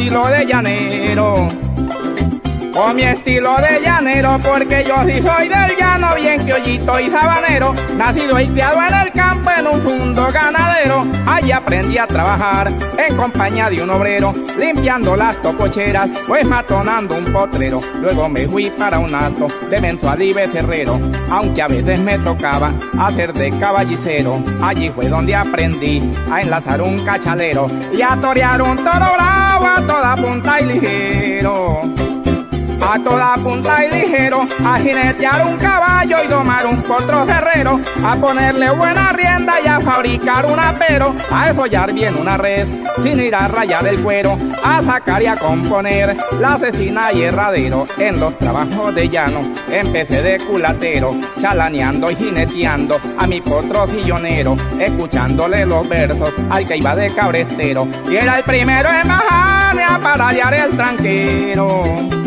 estilo de llanero. Con mi estilo de llanero, porque yo sí soy del llano, bien criollito y sabanero, nacido y criado en el campo en un mundo ganadero. Allí aprendí a trabajar en compañía de un obrero, limpiando las tococheras, pues matonando un potrero. Luego me fui para un alto de mensual y becerrero, aunque a veces me tocaba hacer de caballicero. Allí fue donde aprendí a enlazar un cachalero y a torear un toro bravo a toda punta y ligero. A toda punta y ligero, a jinetear un caballo y domar un potro cerrero, a ponerle buena rienda y a fabricar un apero, a desollar bien una res sin ir a rayar el cuero, a sacar y a componer la cecina y herradero. En los trabajos de llano empecé de culatero, chalaneando y jineteando a mi potro sillonero, escuchándole los versos al que iba de cabrestero, y era el primero en bajarme a paralear el tranquero.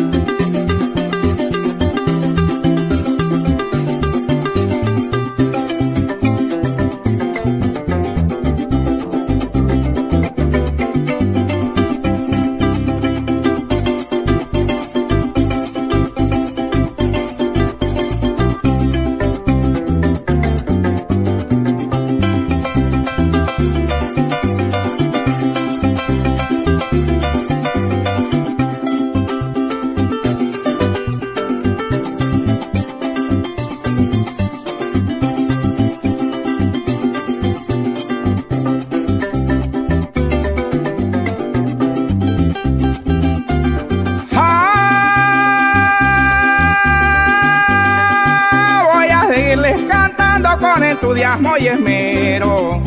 Cantando con entusiasmo y esmero,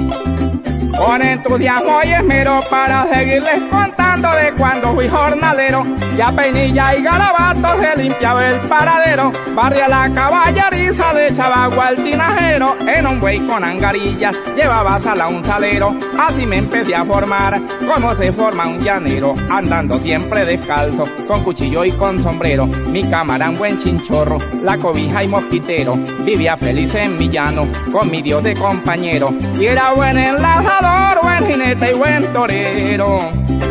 con entusiasmo y esmero, para seguirles contando de cuando fui jornalero. Ya peinilla y garabato se limpiaba el paradero, barría la caballeriza, le echaba agua al tinajero, en un buey con angarillas llevaba sal a un salero. Así me empecé a formar como se forma un llanero, andando siempre descalzo, con cuchillo y con sombrero. Mi cámara un buen chinchorro, la cobija y mosquitero, vivía feliz en mi llano con mi Dios de compañero, y era buen enlazador, buen jinete y buen torero.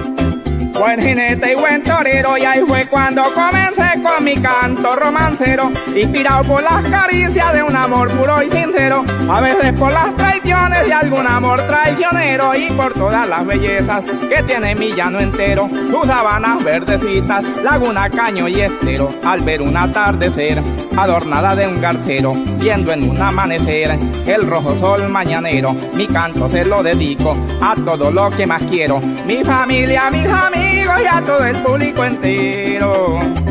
Buen jinete y buen torero, y ahí fue cuando comencé con mi canto romancero, inspirado por las caricias de un amor puro y sincero, a veces por las traiciones de algún amor traicionero, y por todas las bellezas que tiene mi llano entero, sus sabanas verdecitas, laguna, caño y estero. Al ver un atardecer adornada de un garcero, viendo en un amanecer el rojo sol mañanero, mi canto se lo dedico a todo lo que más quiero, mi familia, mis amigos y a todo el público entero.